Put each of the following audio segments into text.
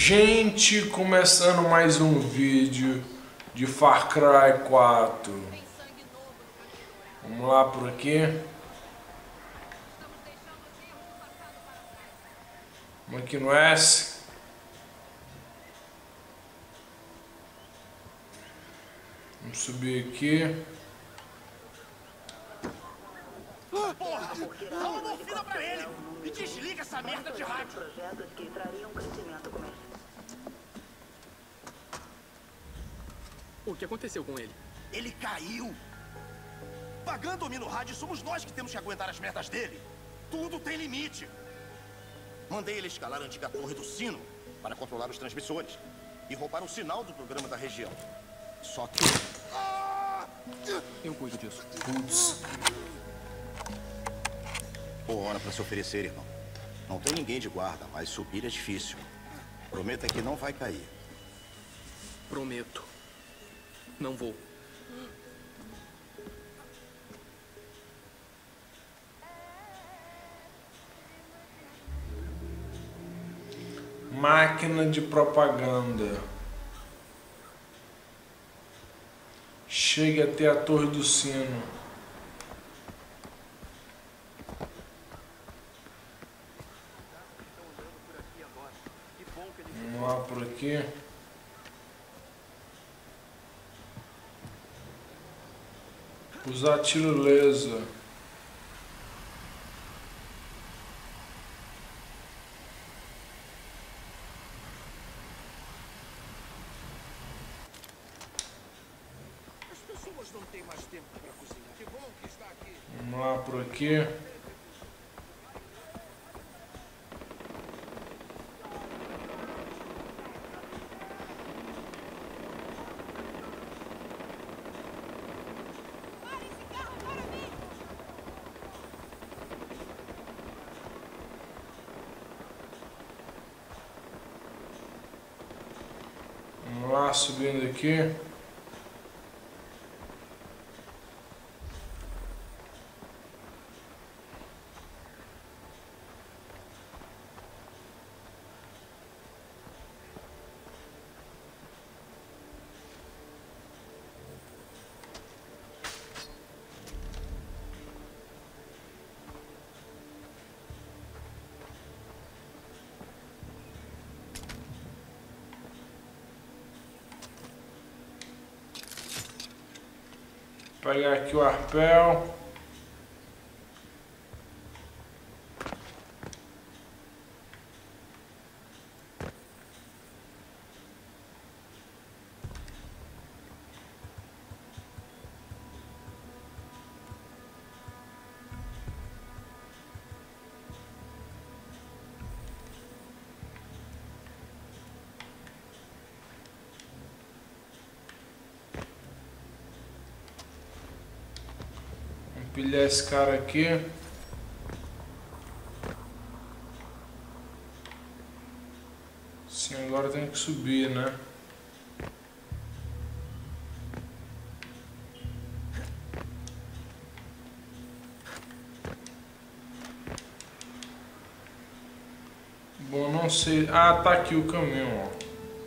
Gente, começando mais um vídeo de Far Cry 4. Vamos lá por aqui. Vamos aqui no S. Vamos subir aqui. Porra! Dá uma morfina pra ele! E desliga essa merda de rádio! Projetos que trariam crescimento comercial. O que aconteceu com ele? Ele caiu! Pagando o no rádio, somos nós que temos que aguentar as merdas dele! Tudo tem limite! Mandei ele escalar a antiga torre do sino para controlar os transmissores e roubar o sinal do programa da região. Só que... Eu cuido disso. Putz. Boa hora pra se oferecer, irmão. Não tem ninguém de guarda, mas subir é difícil. Prometa que não vai cair. Prometo. Não vou. Máquina de propaganda. Chegue até a Torre do Sino. Vamos lá por aqui. Usar tirolesa. As pessoas não têm mais tempo pra cozinhar. Que bom que está aqui. Vamos lá por aqui. Vamos lá, subindo aqui. Pegar aqui o arpel. Pilhar esse cara aqui. Sim, agora tem que subir, né? Bom, não sei. Ah, tá aqui o caminho, ó.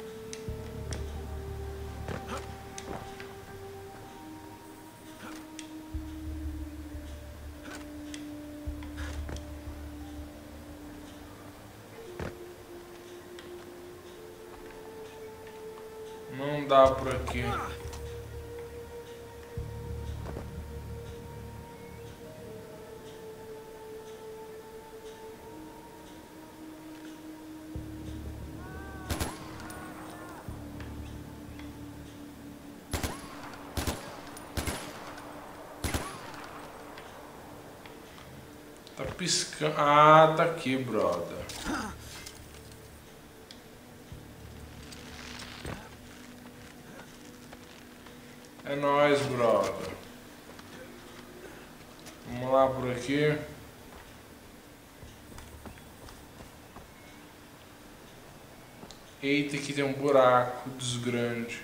Não dá por aqui. Tá piscando. Ah, tá aqui, brother. É nóis, brother. Vamos lá por aqui. Eita, aqui tem um buraco desgrande.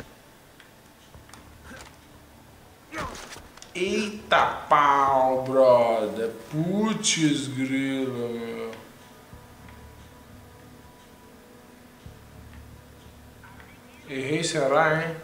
Eita pau, brother. Putz grila, meu. Errei, será, hein?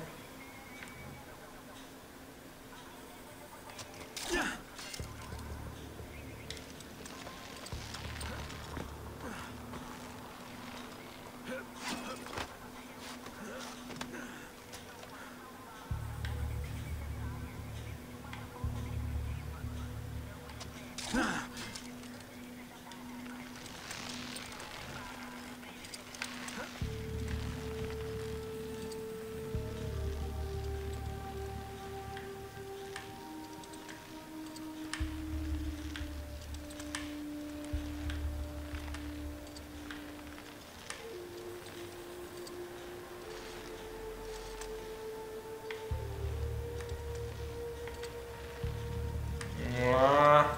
Vamos lá.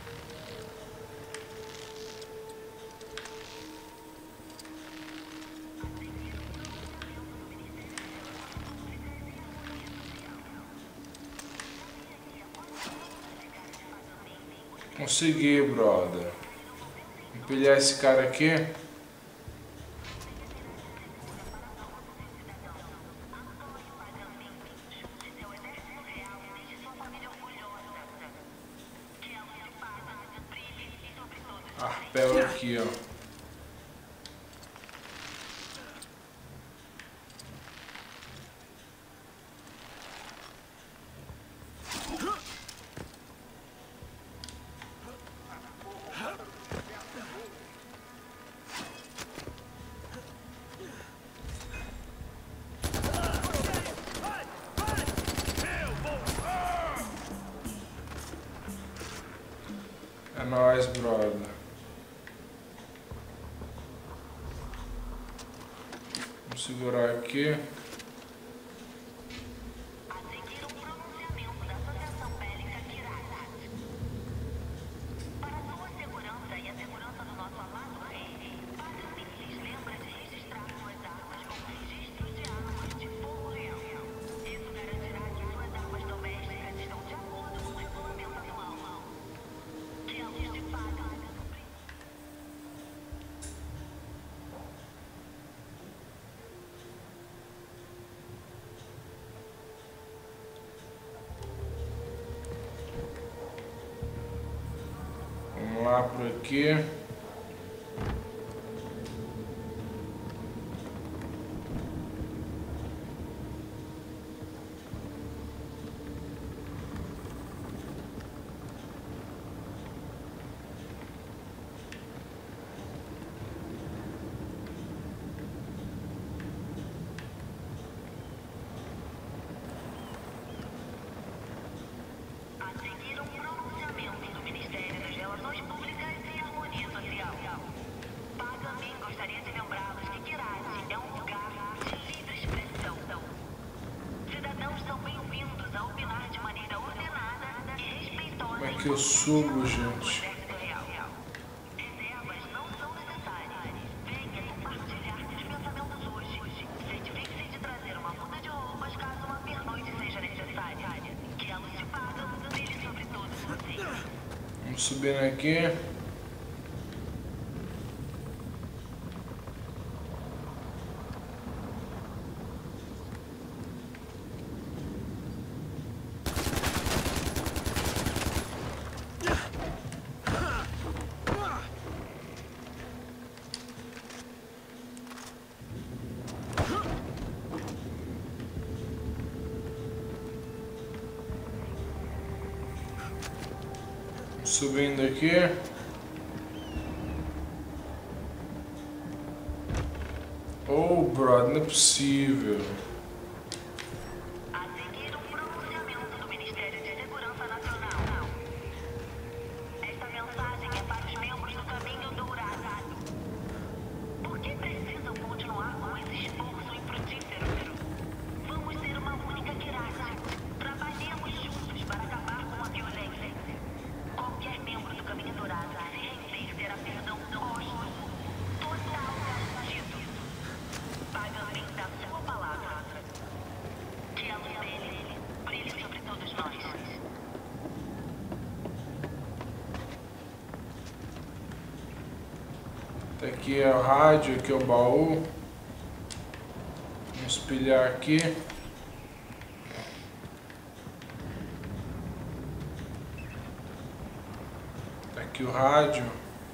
Consegui, brother. Empilhar esse cara aqui. Arpel aqui, ó. É nóis, brother. Vamos segurar aqui. Vamos lá por aqui. Como é que eu subo, gente? Vamos subindo aqui. Subindo aqui. Oh, brother, não é possível. A seguir um pronunciamento do Ministério de Segurança Nacional. Esta mensagem é para os membros do Caminho Dourado. Por que precisam continuar com esse esforço infrutífero? Vamos ser uma única Kirati. Trabalhemos juntos para acabar com a violência. Qualquer membro do Caminho Dourado se render terá perdão póstumo. Total garantido. Pagamento da sua palavra. Que a luz dele brilhe sobre todos nós. Tá aqui é o rádio, aqui é o baú. Vamos pilhar aqui. Tá aqui o rádio.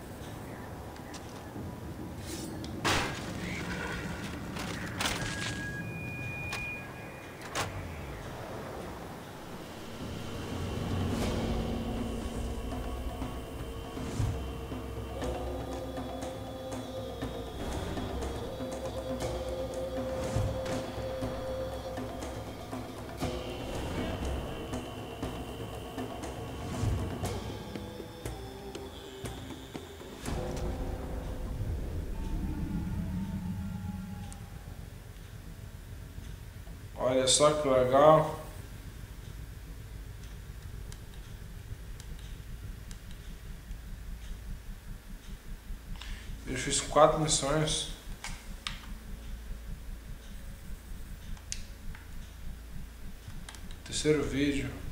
Olha só que legal. Eu fiz 4 missões. Terceiro vídeo.